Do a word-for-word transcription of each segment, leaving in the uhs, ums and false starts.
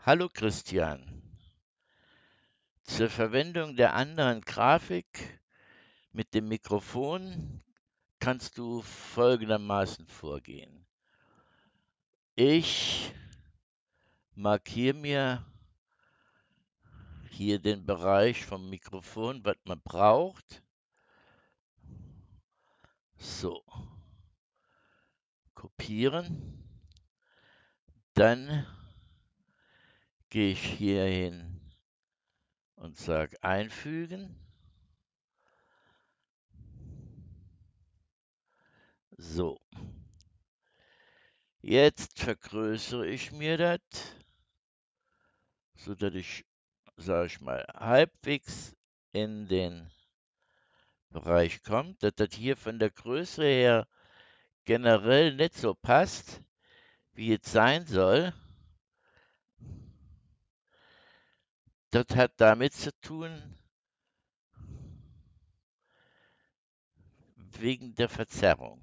Hallo Christian. Zur Verwendung der anderen Grafik mit dem Mikrofon kannst du folgendermaßen vorgehen. Ich markiere mir hier den Bereich vom Mikrofon, was man braucht. So, kopieren. Dann gehe ich hier hin und sage einfügen. So, jetzt vergrößere ich mir das, sodass ich, sage ich mal, halbwegs in den Bereich kommt, dass das hier von der Größe her generell nicht so passt, wie es sein soll. Das hat damit zu tun, wegen der Verzerrung.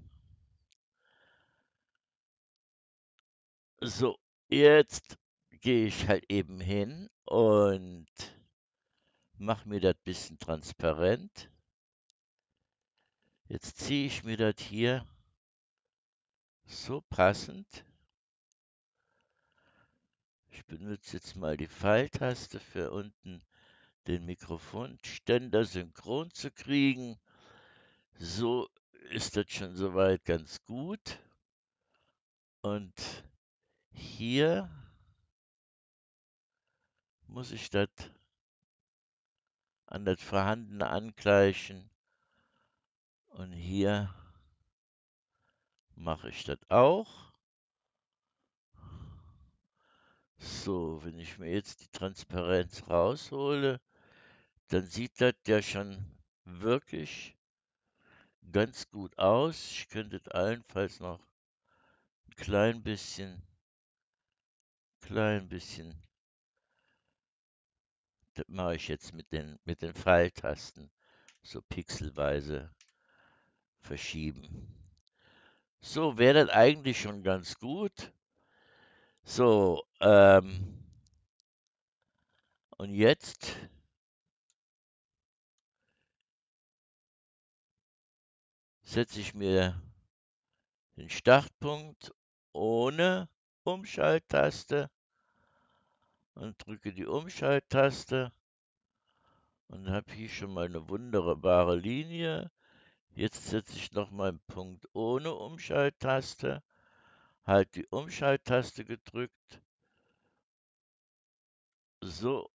So, jetzt gehe ich halt eben hin und mache mir das bisschen transparent. Jetzt ziehe ich mir das hier so passend. Ich benutze jetzt mal die Pfeiltaste für unten den Mikrofonständer synchron zu kriegen. So ist das schon soweit ganz gut. Und hier muss ich das an das Vorhandene angleichen. Und hier mache ich das auch. So, wenn ich mir jetzt die Transparenz raushole, dann sieht das ja schon wirklich ganz gut aus. Ich könnte es allenfalls noch ein klein bisschen, klein bisschen, das mache ich jetzt mit den, mit den Pfeiltasten, so pixelweise verschieben. So wäre das eigentlich schon ganz gut. So, ähm, und jetzt setze ich mir den Startpunkt ohne Umschalttaste und drücke die Umschalttaste und habe hier schon mal eine wunderbare Linie. Jetzt setze ich noch mal einen Punkt ohne Umschalttaste, halte die Umschalttaste gedrückt. So.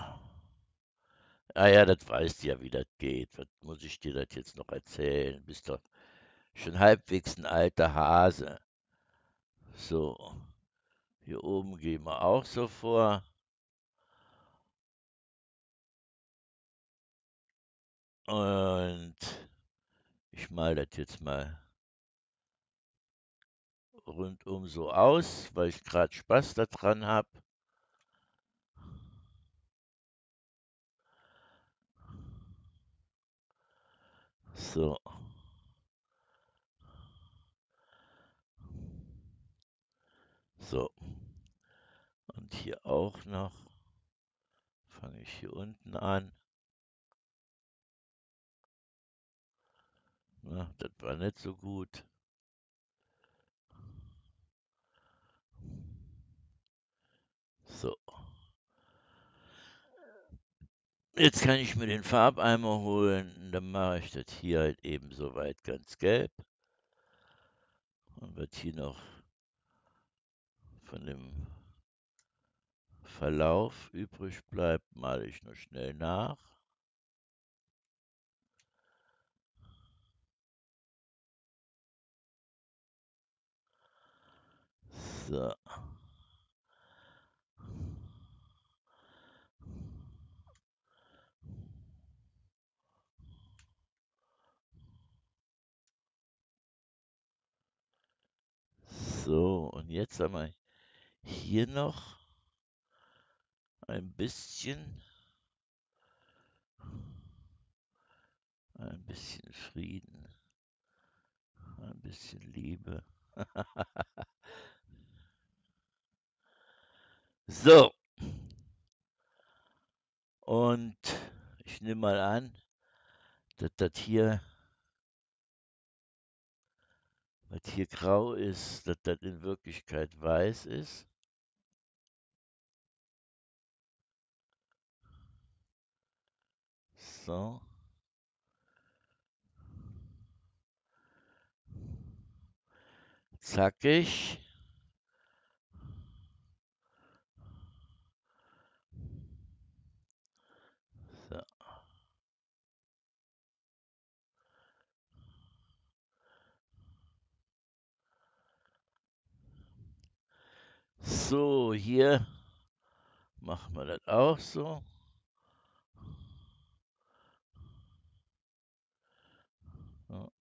Ah ja, das weißt du ja, wie das geht. Was muss ich dir das jetzt noch erzählen? Bist doch schon halbwegs ein alter Hase. So, hier oben gehen wir auch so vor. Und ich male das jetzt mal rundum so aus, weil ich gerade Spaß daran habe. So. So. Und hier auch noch. Fange ich hier unten an. Na, das war nicht so gut. So. Jetzt kann ich mir den Farbeimer holen. Dann mache ich das hier halt eben soweit ganz gelb. Und was hier noch von dem Verlauf übrig bleibt, male ich nur schnell nach. So. So, und jetzt haben wir hier noch ein bisschen, ein bisschen Frieden, ein bisschen Liebe. So, Und ich nehme mal an, dass das hier, was hier grau ist, dass das in Wirklichkeit weiß ist. So. Zackig. So. So, hier machen wir das auch so. So.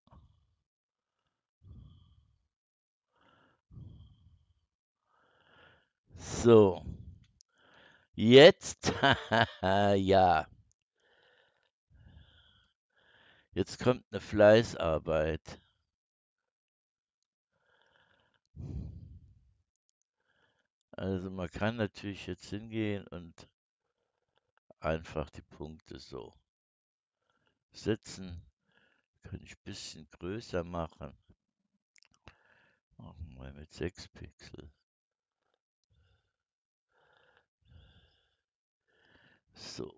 So. Jetzt, ja, jetzt kommt eine Fleißarbeit. Also man kann natürlich jetzt hingehen und einfach die Punkte so setzen. Kann ich ein bisschen größer machen. Machen wir mit sechs Pixel. So.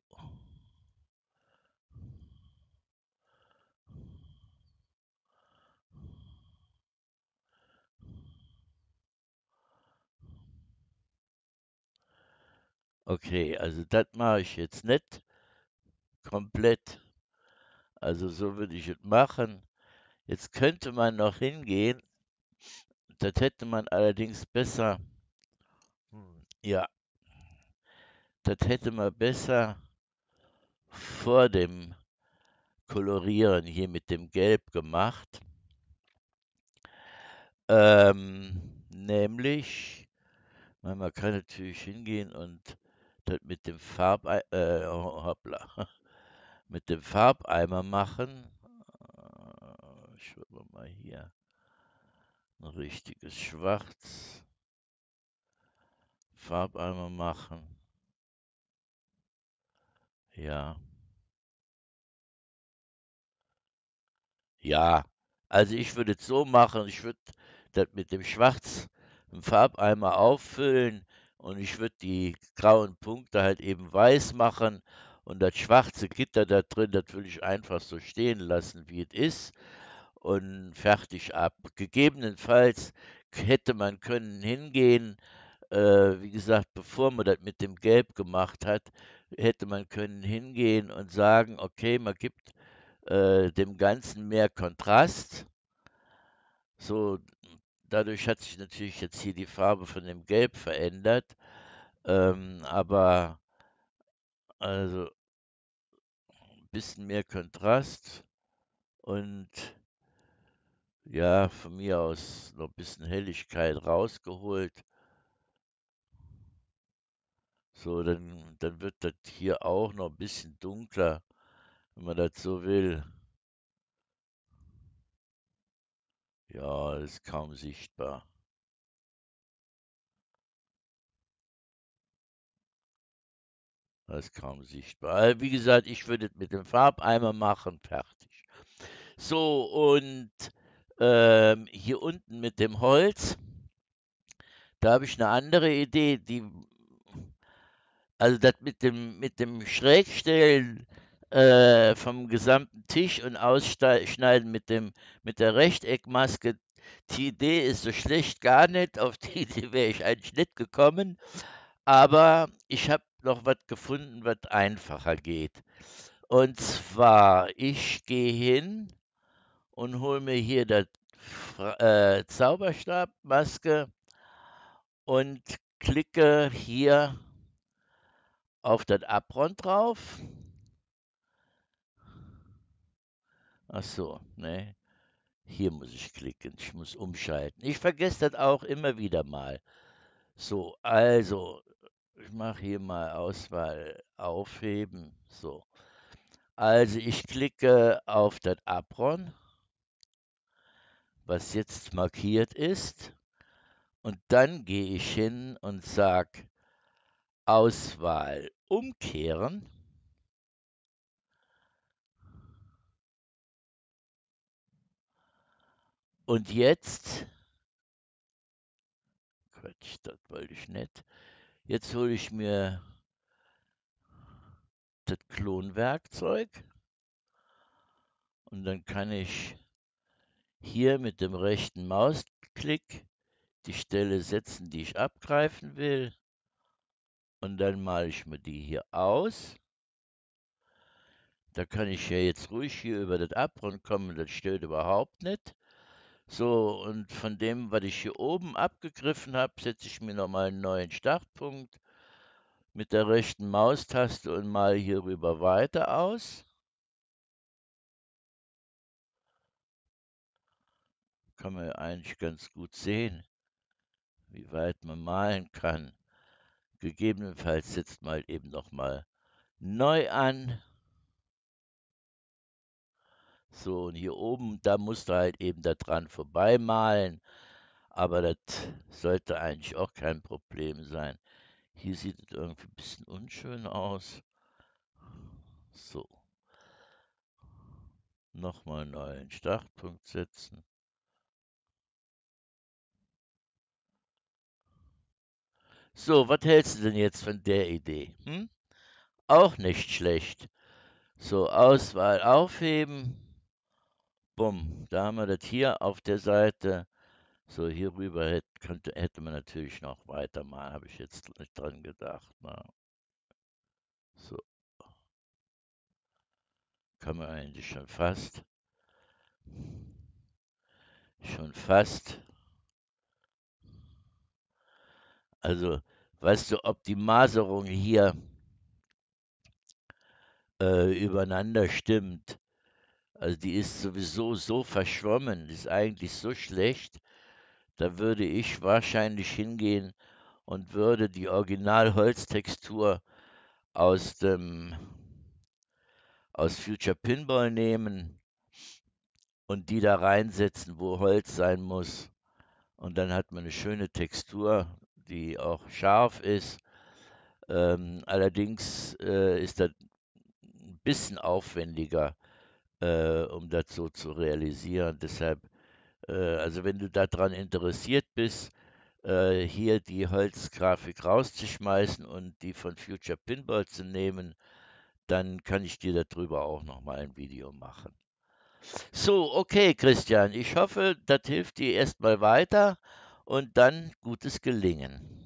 Okay, also das mache ich jetzt nicht komplett. Also so würde ich es machen. Jetzt könnte man noch hingehen. Das hätte man allerdings besser. Hm, ja, das hätte man besser vor dem Kolorieren hier mit dem Gelb gemacht. Ähm, nämlich, man kann natürlich hingehen und das mit dem Farbei äh, hoppla, mit dem Farbeimer machen. Äh, Ich würde mal hier ein richtiges Schwarz Farbeimer machen. Ja, ja. Also ich würde es so machen, ich würde das mit dem Schwarz im Farbeimer auffüllen und ich würde die grauen Punkte halt eben weiß machen und das schwarze Gitter da drin, das würde ich einfach so stehen lassen, wie es ist und fertig ab. Gegebenenfalls hätte man können hingehen, äh, wie gesagt, bevor man das mit dem Gelb gemacht hat, hätte man können hingehen und sagen, okay, man gibt äh, dem Ganzen mehr Kontrast. So, dadurch hat sich natürlich jetzt hier die Farbe von dem Gelb verändert. Ähm, aber also ein bisschen mehr Kontrast und ja, von mir aus noch ein bisschen Helligkeit rausgeholt. So, dann, dann wird das hier auch noch ein bisschen dunkler, wenn man das so will. Ja, das ist kaum sichtbar. Das ist kaum sichtbar. Äh, Wie gesagt, ich würde es mit dem Farbeimer machen, fertig. So, und ähm, hier unten mit dem Holz, da habe ich eine andere Idee, die, also das mit dem, mit dem Schrägstellen äh, vom gesamten Tisch und Ausschneiden mit dem, mit der Rechteckmaske, die Idee ist so schlecht gar nicht, auf die Idee wäre ich eigentlich nicht gekommen, aber ich habe noch was gefunden, was einfacher geht. Und zwar, ich gehe hin und hole mir hier das äh, Zauberstabmaske und klicke hier auf das Apron drauf. Ach so, ne, hier muss ich klicken. Ich muss umschalten. Ich vergesse das auch immer wieder mal. So, also, ich mache hier mal Auswahl aufheben. So, also ich klicke auf das Apron, was jetzt markiert ist. Und dann gehe ich hin und sage Auswahl umkehren. Und jetzt, Quatsch, das wollte ich nicht. Jetzt hole ich mir das Klonwerkzeug und dann kann ich hier mit dem rechten Mausklick die Stelle setzen, die ich abgreifen will. Und dann male ich mir die hier aus. Da kann ich ja jetzt ruhig hier über das Abgrund kommen, das stört überhaupt nicht. So, und von dem, was ich hier oben abgegriffen habe, setze ich mir nochmal einen neuen Startpunkt mit der rechten Maustaste und male hier rüber weiter aus. Kann man ja eigentlich ganz gut sehen, wie weit man malen kann. Gegebenenfalls setzt man halt eben nochmal neu an. So, und hier oben, da musst du halt eben da dran vorbeimalen. Aber das sollte eigentlich auch kein Problem sein. Hier sieht es irgendwie ein bisschen unschön aus. So, nochmal einen neuen Startpunkt setzen. So, was hältst du denn jetzt von der Idee? Hm? Auch nicht schlecht. So, Auswahl aufheben. Bumm, da haben wir das hier auf der Seite. So, hier rüber hätte, könnte, hätte man natürlich noch weitermachen, habe ich jetzt nicht dran gedacht. Na. So, kann man eigentlich schon fast. Schon fast. Also, weißt du, ob die Maserung hier äh, übereinander stimmt? Also, die ist sowieso so verschwommen, die ist eigentlich so schlecht. Da würde ich wahrscheinlich hingehen und würde die Original-Holztextur aus dem aus Future Pinball nehmen und die da reinsetzen, wo Holz sein muss. Und dann hat man eine schöne Textur, die auch scharf ist. Ähm, allerdings äh, ist das ein bisschen aufwendiger, äh, um das so zu realisieren. Deshalb, äh, also wenn du daran interessiert bist, äh, hier die Holzgrafik rauszuschmeißen und die von Future Pinball zu nehmen, dann kann ich dir darüber auch nochmal ein Video machen. So, okay, Christian, ich hoffe, das hilft dir erstmal weiter und dann gutes Gelingen.